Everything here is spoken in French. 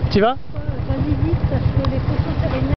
Tu vas? Vas-y vite parce que les cochons